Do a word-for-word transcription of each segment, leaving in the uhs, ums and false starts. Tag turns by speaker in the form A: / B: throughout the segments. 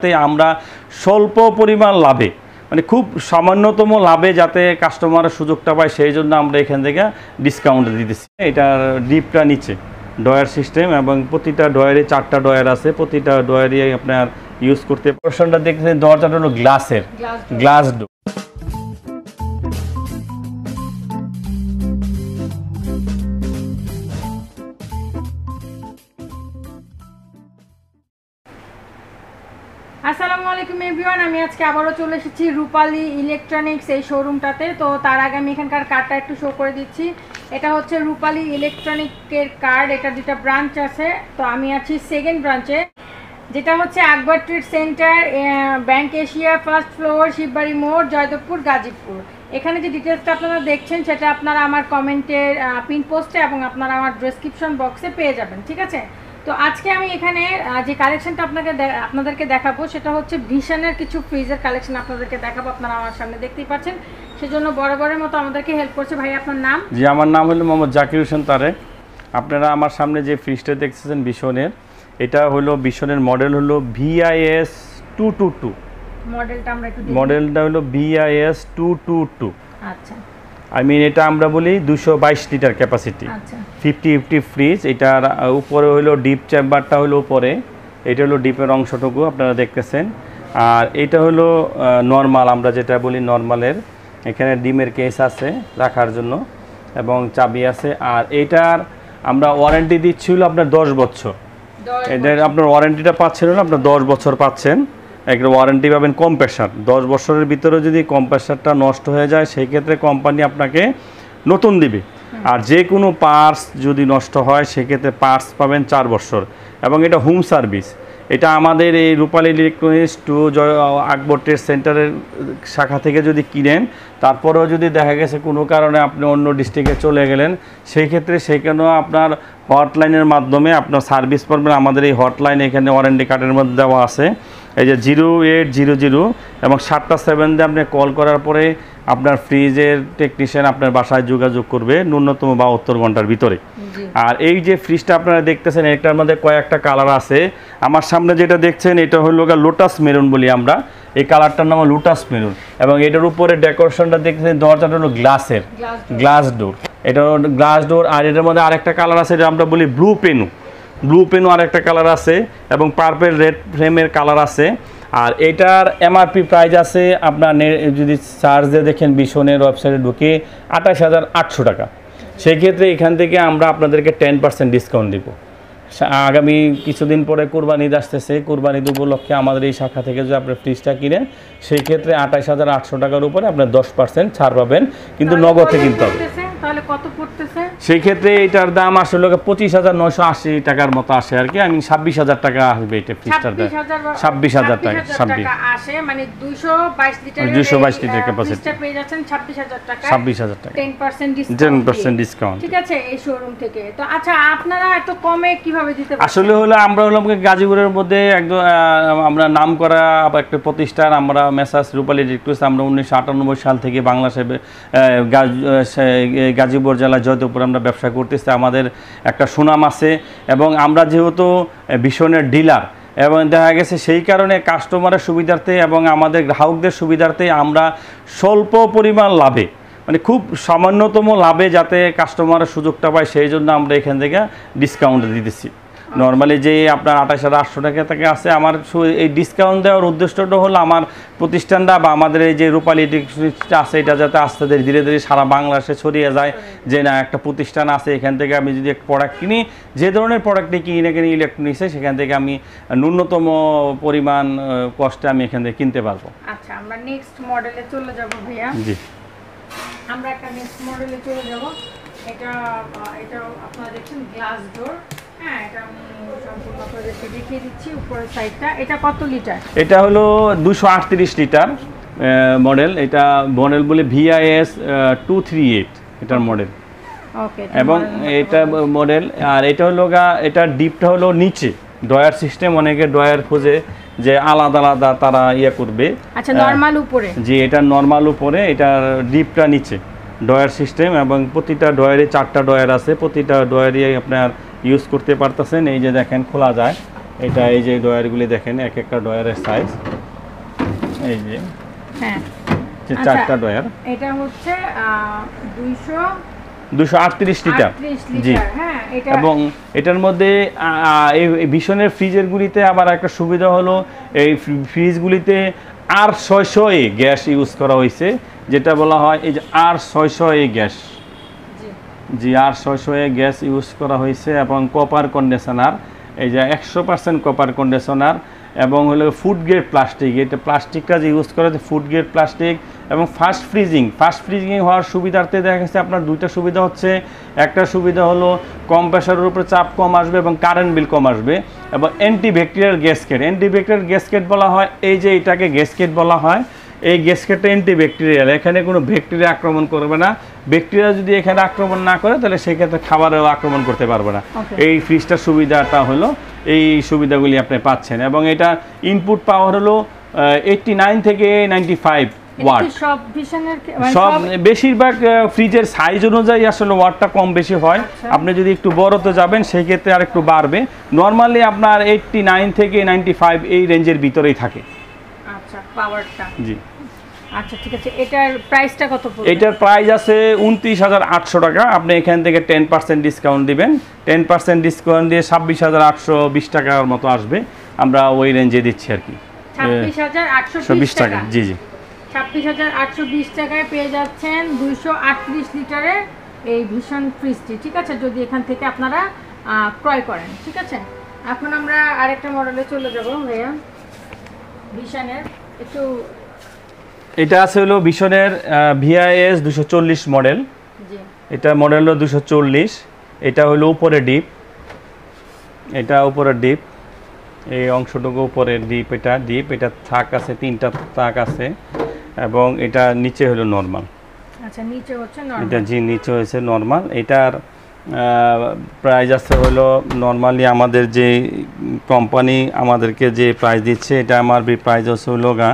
A: আমরা স্বল্প পরিমাণ লাভে মানে খুব সামান্যতম লাভে যাতে কাস্টমারের সুযোগটা পায় সেই জন্য আমরা এখান থেকে ডিসকাউন্ট দিতেছি। এটার ডিপটা নিচে ডয়ার সিস্টেম এবং প্রতিটা ডয়ারে চারটা ডয়ার আছে, প্রতিটা ডয়ারই আপনার ইউজ করতে পোর্শনটা দেখতেছেন। দরজাটা হলো গ্লাসের, গ্লাস ডোর।
B: আসসালামু আলাইকুম এভরিওয়ান, আমি আজকে আবারও চলে এসেছি রূপালী ইলেকট্রনিক্স এই শোরুমটাতে। তো তার আগে আমি এখানকার কার্ডটা একটু শো করে দিচ্ছি। এটা হচ্ছে রূপালী ইলেকট্রনিকের কার্ড, এটা দুটা ব্রাঞ্চ আছে। তো আমি আছি সেকেন্ড ব্রাঞ্চে, যেটা হচ্ছে Akbar trade centre, bank Asia, first floor, Shibbari মোড়, জয়দেবপুর, গাজীপুর। এখানে যে ডিটেলসটা আপনারা দেখছেন সেটা আপনারা আমার কমেন্টের পিন পোস্টে এবং আপনারা আমার ডেসক্রিপশন বক্সে পেয়ে যাবেন, ঠিক আছে? তো আজকে আমি এখানে যে কালেকশনটা আপনাকে আপনাদেরকে দেখাবো সেটা হচ্ছে ভিশনের কিছু ফ্রিজের কালেকশন আপনাদেরকে দেখাবো। আপনারা আমার সামনে দেখতেই পাচ্ছেন, সেজন্য বরাবরের মতো আমাদেরকে হেল্প করছে ভাই। আপনার নাম?
A: জি, আমার নাম হলো মোহাম্মদ জাকির হোসেন তারেক। আপনারা আমার সামনে যে ফ্রিজটা দেখতেছেন ভিশনের, এটা হলো ভিশনের মডেল হলো ভিআইএস টু টু টু।
B: মডেলটা আমরা একটু দেখি।
A: মডেলটা হলো ভিআইএস টু টু টু।
B: আচ্ছা,
A: আই মিন এটা আমরা বলি দুশো বাইশ litre capacity, fifty fifty fridge. এটার উপরে হলো ডিপ চেম্বারটা হলো উপরে, এটা হলো ডিপের অংশটুকু আপনারা দেখতেছেন। আর এটা হলো নর্মাল, আমরা যেটা বলি নর্মালের। এখানে ডিমের কেস আছে রাখার জন্য এবং চাবি আছে। আর এইটার আমরা ওয়ারেন্টি দিচ্ছিল আপনার দশ বছর। এটার আপনার ওয়ারেন্টিটা পাচ্ছেন না, আপনার দশ বছর পাচ্ছেন। একটা ওয়ারেন্টি পাবেন কম্প্রেসার, দশ বছরের ভিতরে যদি কম্প্রেসারটা নষ্ট হয়ে যায় সেই ক্ষেত্রে কোম্পানি আপনাকে নতুন দিবে। আর যে কোনো পার্টস যদি নষ্ট হয় সেক্ষেত্রে পার্টস পাবেন চার বছর। এবং এটা হোম সার্ভিস। এটা আমাদের এই Rupali electronics two Joy Akbar trade সেন্টারের শাখা থেকে যদি কিনেন, তারপরেও যদি দেখা গেছে কোনো কারণে আপনি অন্য ডিস্ট্রিক্টে চলে গেলেন, সেই ক্ষেত্রে সেখানেও আপনার হটলাইনের মাধ্যমে আপনার সার্ভিস পাবেন। আমাদের এই হটলাইন এখানে ওয়ারেন্টি কার্ডের মধ্যে দেওয়া আছে, এই যে জিরো এইট জিরো জিরো এবং সাতটা সেভেন দিয়ে আপনি কল করার পরে আপনার ফ্রিজের টেকনিশিয়ান আপনার বাসায় যোগাযোগ করবে ন্যূনতম বাহাত্তর ঘন্টার ভিতরে। আর এই যে ফ্রিজটা আপনারা দেখতেছেন এটার মধ্যে কয়েকটা কালার আছে। আমার সামনে যেটা দেখছেন এটা হলো লোটাস মেরুন বলি আমরা, এই কালারটার নাম লোটাস মেরুন। এবং এটার উপরে ডেকোরেশনটা দেখতেছেন, দরজাটা হলো গ্লাসের, গ্লাস ডোর। এটা হলো গ্লাস ডোর। আর এটার মধ্যে আরেকটা কালার আছে, এটা আমরা বলি ব্লু পেনু, ব্লু পেনও আরেকটা কালার আছে এবং পার্পেল রেড ফ্রেমের কালার আছে। আর এটার এমআরপি প্রাইস আছে আপনার যদি চার্জ দিয়ে দেখেন ভিশনের ওয়েবসাইটে ঢুকে আঠাশ হাজার আটশো টাকা। সেই ক্ষেত্রে এখান থেকে আমরা আপনাদেরকে টেন পার্সেন্ট ডিসকাউন্ট দিব। আগামী কিছুদিন পরে কুরবানি ঈদ আসতেছে, কুরবানি ঈদ উপলক্ষে আমাদের এই শাখা থেকে যদি আপনার ফ্রিজটা কিনেন সেই ক্ষেত্রে আঠাশ হাজার আটশো টাকার উপরে আপনার দশ পার্সেন্ট ছাড় পাবেন, কিন্তু নগদে কিনতে হবে। সেই ক্ষেত্রে এটার দাম আসলে পঁচিশ হাজার নয়শো আশি টাকার মতো আসে আর কি। আমি ছাব্বিশ হাজার টাকা আসবে এটা ফ্রিজটার দাম, ছাব্বিশ হাজার টাকা ছাব্বিশ
B: আসে, মানে দুইশো বাইশ লিটার
A: দুইশো বাইশ লিটার ক্যাপাসিটি
B: পেয়ে যাচ্ছেন ছাব্বিশ হাজার টাকা,
A: ছাব্বিশ হাজার টাকা
B: ten percent discount,
A: ten percent discount,
B: ঠিক আছে, এই শোরুম থেকে। তো আচ্ছা, আপনারা এত কমে কিভাবে দিতে পারেন?
A: আসলে হলো আমরা হলাম গাজীপুরের মধ্যে একদম আমরা নাম করা একটা প্রতিষ্ঠান, আমরা মেসার্স রূপালী ইলেকট্রনিক্স। আমরা উনিশশো আটানব্বই সাল থেকে বাংলাদেশে গাজীপুর জেলা জয়দেবপুর আমরা ব্যবসা করতেছি। আমাদের একটা সুনাম আছে এবং আমরা যেহেতু ভিশনের ডিলার এবং দেখা গেছে সেই কারণে কাস্টমারের সুবিধার্থে এবং আমাদের গ্রাহকদের সুবিধার্থে আমরা স্বল্প পরিমাণ লাভে মানে খুব সামান্যতম লাভে যাতে কাস্টমারের সুযোগটা পায় সেই জন্য আমরা এখান থেকে ডিসকাউন্ট দিতেছি। নর্মালি যে আপনার আঠাশ হাজার আটশো টাকা থেকে আছে, আমার এই ডিসকাউন্ট দেওয়ার উদ্দেশ্যটা হলো আমার প্রতিষ্ঠানটা বা আমাদের এই যে রূপালী ইলেকট্রনিক্সটা আছে এটা যাতে আস্তে ধীরে ধীরে সারা বাংলাদেশে ছড়িয়ে যায়, যে না একটা প্রতিষ্ঠান আছে এখান থেকে আমি যদি একটা প্রোডাক্ট কিনি, যে ধরনের প্রোডাক্টই কিনি না কিনি ইলেকট্রনিক্সে, সেখান থেকে আমি ন্যূনতম পরিমাণ কষ্টে আমি এখান থেকে কিনতে পারবো।
B: আচ্ছা, আমরা নেক্সট মডেলে চলে যাব ভাইয়া। জি, আমরা একটা নেক্সট মডেলে চলে যাব। এটা এটা আপনারা দেখছেন গ্লাস ডোর। হ্যাঁ, এটা আমি সম্পূর্ণ আপনাদেরকে দেখিয়ে দিচ্ছি উপরের সাইডটা। এটা কত লিটার?
A: এটা হলো দুশো আটত্রিশ লিটার মডেল। এটা মডেল বলে ভিআইএস টু থ্রি এইট এটার মডেল। ওকে, এবং এটা মডেল। আর এটা হলো এটা ডিপটা হলো নিচে, ডয়ার সিস্টেম। অনেকে ডয়ার খোঁজে যে আলাদা আলাদা তারা ইয়ে করবে।
B: আচ্ছা, নরমাল উপরে?
A: জি, এটা নরমাল উপরে, এটার ডিপটা নিচে, ডয়ার সিস্টেম এবং প্রতিটা ডয়ারে চারটা ডয়ার আছে, প্রতিটা ডয়ারই আপনার ইউজ করতে পারতেছেন। এই যে দেখেন খোলা যায়, এটা এই যে ডয়ারগুলি দেখেন, এক একটা ডয়ারের সাইজ এই যে,
B: হ্যাঁ
A: যে চারটা ডয়ার।
B: এটা হচ্ছে দুইশো
A: দুইশো আটত্রিশ লিটার। জি
B: হ্যাঁ। এটা
A: এবং এটার মধ্যে এই ভিশনের ফ্রিজেরগুলিতে আবার একটা সুবিধা হলো, এই ফ্রিজগুলিতে আর ছয়শো এ গ্যাস ইউজ করা হয়েছে, যেটা বলা হয় এই যে আর ছয়শো এ গ্যাস। জি আর ছয়শো এ গ্যাস ইউজ করা হয়েছে এবং কপার কন্ডিশনার, এই যে একশো পার্সেন্ট কপার কন্ডিশনার এবং হলো ফুড গ্রেড প্লাস্টিক। এটা প্লাস্টিকটা যে ইউজ করা হচ্ছে ফুড গ্রেড প্লাস্টিক এবং ফাস্ট ফ্রিজিং। ফাস্ট ফ্রিজিং হওয়ার সুবিধার্থে দেখা গেছে আপনার দুইটা সুবিধা হচ্ছে। একটা সুবিধা হলো কম প্রেশারের উপরে চাপ কম আসবে এবং কারেন্ট বিল কম আসবে, এবং অ্যান্টিব্যাকটেরিয়াল গ্যাসকেট। অ্যান্টিব্যাকটেরিয়াল গ্যাসকেট বলা হয় এই যে এটাকে গ্যাসকেট বলা হয়। এই গ্যাসকেটটা অ্যান্টিব্যাকটেরিয়াল, এখানে কোনো ব্যাকটেরিয়া আক্রমণ করবে না। ব্যাকটেরিয়া যদি এখানে আক্রমণ না করে তাহলে সেক্ষেত্রে খাবারেও আক্রমণ করতে পারবে না। এই ফ্রিজটার সুবিধাটা হলো এই সুবিধাগুলি আপনি পাচ্ছেন, এবং এটা ইনপুট পাওয়ার হলো এইটটি নাইন থেকে নাইনটি ফাইভ ওয়াট। সব বেশিরভাগ ফ্রিজের সাইজ অনুযায়ী আসলে ওয়াটটা কম বেশি হয়। আপনি যদি একটু বড়তে যাবেন সেই ক্ষেত্রে আর একটু বাড়বে। নর্মালি আপনার এইটটি নাইন থেকে নাইনটি ফাইভ এই রেঞ্জের ভিতরেই থাকে।
B: আচ্ছা পাওয়ারটা।
A: জি
B: আচ্ছা ঠিক আছে। এটার প্রাইসটা কত পড়বে?
A: এটার প্রাইস আছে উনত্রিশ হাজার আটশো টাকা। আপনি এখান থেকে টেন পার্সেন্ট ডিসকাউন্ট দিবেন, টেন পার্সেন্ট ডিসকাউন্ট দিয়ে ছাব্বিশ হাজার আটশো বিশ টাকার মতো আসবে। আমরা ওই রেঞ্জে দিচ্ছি আর কি,
B: ছাব্বিশ হাজার আটশো বিশ টাকা।
A: জি জি
B: ছাব্বিশ হাজার আটশো বিশ টাকায় পেয়ে যাচ্ছেন দুইশো আটত্রিশ লিটারের এই ভীষণ ফ্রিজটি। ঠিক আছে, যদি এখান থেকে আপনারা ক্রয় করেন। ঠিক আছে, এখন আমরা আরেকটা মডেলে চলে যাব ভাইয়া, ভীষণের একটু।
A: এটা আছে হলো ভীষণের ভিআইএস দুশো চল্লিশ মডেল। এটা মডেল হলো দুশো চল্লিশ। এটা হলো উপরে ডিপ, এটা উপরে ডিপ, এই অংশটুকু উপরে ডিপ। এটা ডিপ, এটা থাক আছে, তিনটা থাক আছে, এবং এটা নিচে হলো নর্মাল।
B: আচ্ছা নিচে হচ্ছে নরমাল।
A: এটা জি নিচে হয়েছে নর্মাল। এটার প্রাইস আছে হলো নর্মালি আমাদের যে কোম্পানি আমাদেরকে যে প্রাইস দিচ্ছে, এটা আমার প্রাইস হচ্ছে হলো গা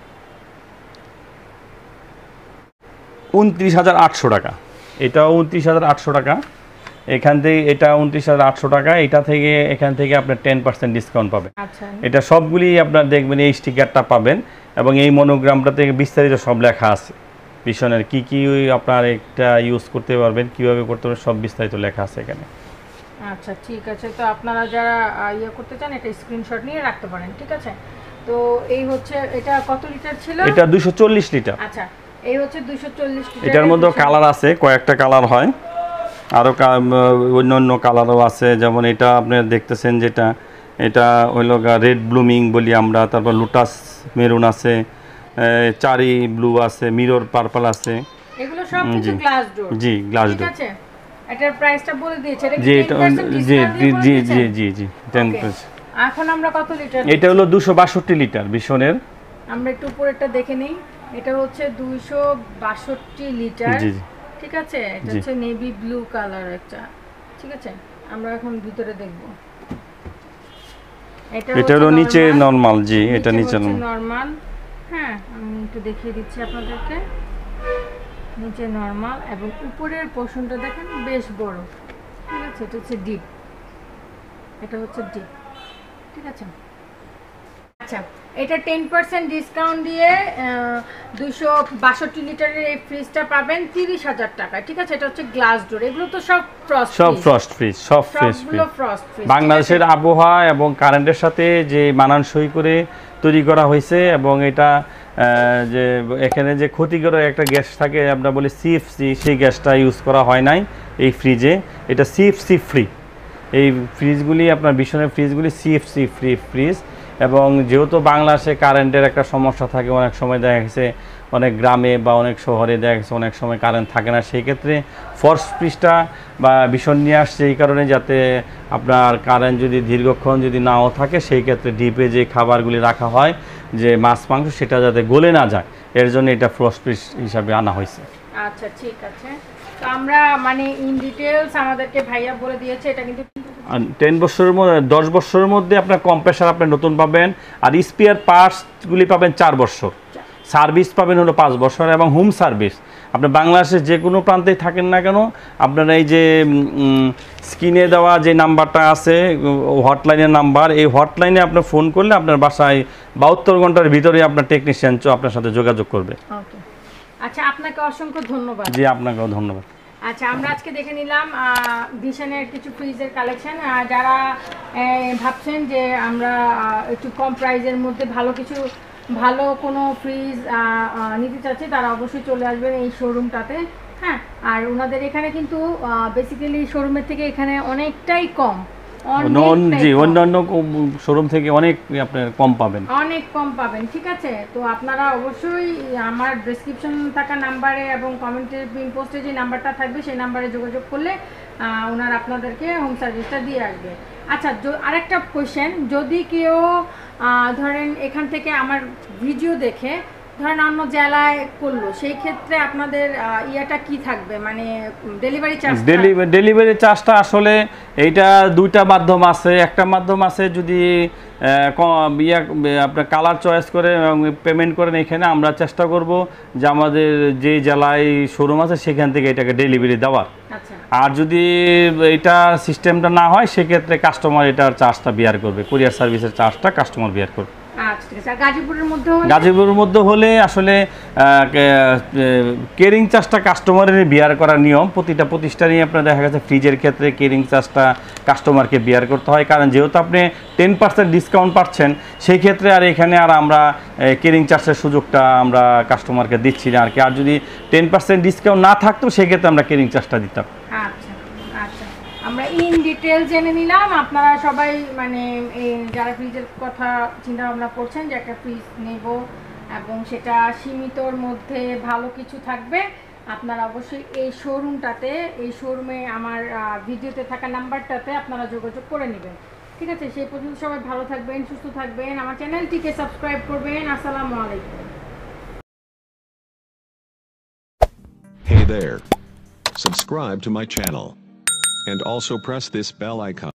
A: উনত্রিশ হাজার আটশো টাকা। এটাও উনত্রিশ হাজার আটশো টাকা। এখান থেকে এটা উনত্রিশ হাজার আটশো টাকা। এটা থেকে এখান থেকে আপনার টেন পার্সেন্ট ডিসকাউন্ট পাবেন। এটা সবগুলি আপনার দেখবেন এই স্টিকারটা পাবেন, এবং এই মনোগ্রামটা থেকে বিস্তারিত সব লেখা আছে। ভীষণের কী কী আপনার একটা ইউজ করতে পারবেন, কীভাবে করতে পারবেন, সব বিস্তারিত লেখা আছে এখানে।
B: আচ্ছা ঠিক আছে, তো আপনারা যারা ইয়ে করতে চান এটা স্ক্রিনশট নিয়ে রাখতে পারেন। ঠিক আছে, তো এই হচ্ছে এটা কত লিটার ছিল?
A: এটা দুইশো চল্লিশ লিটার।
B: আচ্ছা এই হচ্ছে দুইশো চল্লিশ লিটার।
A: এটার মধ্যে কালার আছে, কয়েকটা কালার হয়, আরও অন্য অন্য কালারও আছে। যেমন এটা আপনি দেখতেছেন যেটা, এটা হইল রেড ব্লুমিং বলি আমরা, তারপর লোটাস মেরুন আছে, চারি ব্লু আছে, মিরর পার্পল আছে।
B: এগুলো সব কিছু গ্লাস ডোর।
A: জি গ্লাস ডোর।
B: ঠিক আছে, এটার প্রাইসটা বলে দিয়েছে। এটা
A: জি জি জি জি জি জি টেন পার্সেন্ট।
B: এখন আমরা কত লিটার?
A: এটা হলো দুশো বাষট্টি লিটার ভীষণের।
B: আমরা একটু উপরেরটা দেখে নেই। এটা হচ্ছে দুইশো বাষট্টি লিটার।
A: জি জি
B: ঠিক আছে, এটা হচ্ছে নেভি ব্লু কালার একটা। ঠিক আছে, আমরা এখন ভিতরে দেখব।
A: এটা হলো নিচে নরমাল। জি এটা নিচে
B: নরমাল। হ্যাঁ আমি একটু দেখিয়ে দিচ্ছি আপনাদেরকে। নিচে নরমাল এবং উপরের পোর্শনটা দেখেন বেশ বড়। ঠিক আছে, এটা হচ্ছে ডিপ, এটা হচ্ছে ডিপ। ঠিক আছে, আচ্ছা এটা টেন পার্সেন্ট ডিসকাউন্ট দিয়ে দুইশো বাষট্টি লিটারের এই ফ্রিজটা পাবেন তিরিশ হাজার টাকা। ঠিক আছে, এটা হচ্ছে গ্লাস ডোর। এগুলো তো সব ফ্রস্ট, সব
A: ফ্রস্ট ফ্রিজ, সব ফ্রিজ। বাংলাদেশের আবহাওয়া এবং কারেন্টের সাথে যে মানানসই করে তৈরি করা হয়েছে, এবং এটা যে এখানে যে ক্ষতিকর একটা গ্যাস থাকে আমরা বলি সিএফসি, সেই গ্যাসটা ইউজ করা হয় নাই এই ফ্রিজে। এটা সিএফসি ফ্রি। এই ফ্রিজগুলি আপনার ভীষণের ফ্রিজগুলি সিএফসি ফ্রি ফ্রিজ। এবং যেহেতু বাংলাদেশে কারেন্টের একটা সমস্যা থাকে, অনেক সময় দেখা গেছে অনেক গ্রামে বা অনেক শহরে দেখা গেছে অনেক সময় কারেন্ট থাকে না, সেই ক্ষেত্রে ফোর্স ফ্রিজটা বা ভীষণ নিয়ে আসছে এই কারণে যাতে আপনার কারেন্ট যদি দীর্ঘক্ষণ যদি নাও থাকে, সেই ক্ষেত্রে ডিপে যে খাবারগুলি রাখা হয়, যে মাছ মাংস, সেটা যাতে গলে না যায়, এর জন্য এটা ফ্রস্ট ফ্রিজ হিসাবে আনা হয়েছে।
B: আচ্ছা ঠিক আছে, তো আমরা মানে ইন ডিটেইলস আমাদেরকে ভাইয়া বলে দিয়েছে। এটা কিন্তু
A: টেন বছরের মধ্যে দশ বছরের মধ্যে আপনার কম্প্রেসার আপনি নতুন পাবেন, আর স্পেয়ার পার্টসগুলি পাবেন চার বছর, সার্ভিস পাবেন হলো পাঁচ বছর, এবং হোম সার্ভিস আপনি বাংলাদেশের যে কোনো প্রান্তেই থাকেন না কেন, আপনারা এই যে স্ক্রিনে দেওয়া যে নাম্বারটা আছে হটলাইনের নাম্বার, এই হটলাইনে আপনি ফোন করলে আপনার বাসায় বাহাত্তর ঘন্টার ভিতরে আপনার টেকনিশিয়ান আপনার সাথে যোগাযোগ করবে।
B: ওকে, আচ্ছা আপনাকে অসংখ্য ধন্যবাদ।
A: জি আপনাকেও ধন্যবাদ।
B: আচ্ছা আমরা আজকে দেখে নিলাম ভিশনের কিছু ফ্রিজের কালেকশন। যারা ভাবছেন যে আমরা একটু কম প্রাইসের মধ্যে ভালো কিছু ভালো কোনো ফ্রিজ নিতে চাচ্ছি, তারা অবশ্যই চলে আসবেন এই শোরুমটাতে। হ্যাঁ, আর ওনাদের এখানে কিন্তু বেসিক্যালি শোরুমের থেকে এখানে অনেকটাই কম,
A: জি অন্যান্য শোরুম থেকে অনেক আপনার কম পাবেন,
B: অনেক কম পাবেন। ঠিক আছে, তো আপনারা অবশ্যই আমার ডেসক্রিপশন থাকা নাম্বারে এবং কমেন্টের পিন পোস্টে যে নাম্বারটা থাকবে সেই নাম্বারে যোগাযোগ করলে ওনারা আপনাদেরকে হোম সার্ভিসটা দিয়ে আসবে। আচ্ছা আরেকটা কোয়েশ্চেন, যদি কেউ ধরেন এখান থেকে আমার ভিডিও দেখে ধরেন অন্য জেলায় করলো, সেই ক্ষেত্রে আপনাদের ইয়াটা কি থাকবে, মানে ডেলিভারি চার্জ?
A: ডেলিভারি চার্জটা আসলে এইটা দুইটা মাধ্যম আছে। একটা মাধ্যম আছে যদি ইয়া আপনার কালার চয়েস করে এবং পেমেন্ট করেন, এখানে আমরা চেষ্টা করব যে আমাদের যে জেলায় শোরুম আছে সেখান থেকে এটাকে ডেলিভারি দেওয়ার। আর যদি এটা সিস্টেমটা না হয় সেক্ষেত্রে কাস্টমার এটার চার্জটা বিয়ার করবে, কুরিয়ার সার্ভিসের চার্জটা কাস্টমার বিয়ার করবে।
B: গাজীপুরের মধ্যে
A: গাজীপুরের মধ্যে হলে আসলে কেরিং চার্জটা কাস্টমারের বিয়ার করার নিয়ম। প্রতিটা প্রতিষ্ঠানই আপনার দেখা গেছে ফ্রিজের ক্ষেত্রে কেরিং চার্জটা কাস্টমারকে বিয়ার করতে হয়, কারণ যেহেতু আপনি টেন পার্সেন্ট ডিসকাউন্ট পাচ্ছেন সেই ক্ষেত্রে আর এখানে আর আমরা কেরিং চার্জের সুযোগটা আমরা কাস্টমারকে দিচ্ছি না আর কি। আর যদি টেন পার্সেন্ট ডিসকাউন্ট না থাকতো সেক্ষেত্রে আমরা কেরিং চার্জটা দিতাম।
B: আচ্ছা আচ্ছা, আমরা ইন ডিটেল জেনে নিলাম। আপনারা সবাই মানে যারা ফ্রিজের কথা চিন্তা ভাবনা করছেন যে একটা ফ্রিজ নেব এবং সেটা সীমিতর মধ্যে ভালো কিছু থাকবে, আপনারা অবশ্যই এই শোরুমটাতে, এই শোরুমে আমার ভিডিওতে থাকা নাম্বারটাতে আপনারা যোগাযোগ করে নেবেন। ঠিক আছে, সেই পর্যন্ত সবাই ভালো থাকবেন, সুস্থ থাকবেন, আমার চ্যানেলটিকে সাবস্ক্রাইব করবেন। আসসালামু আলাইকুম।
C: Hey there. Subscribe to my channel. And also press this bell icon.